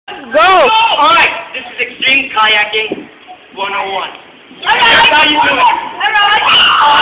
Go! Alright, this is Extreme Kayaking 101. Alright! That's how you do it. Alright!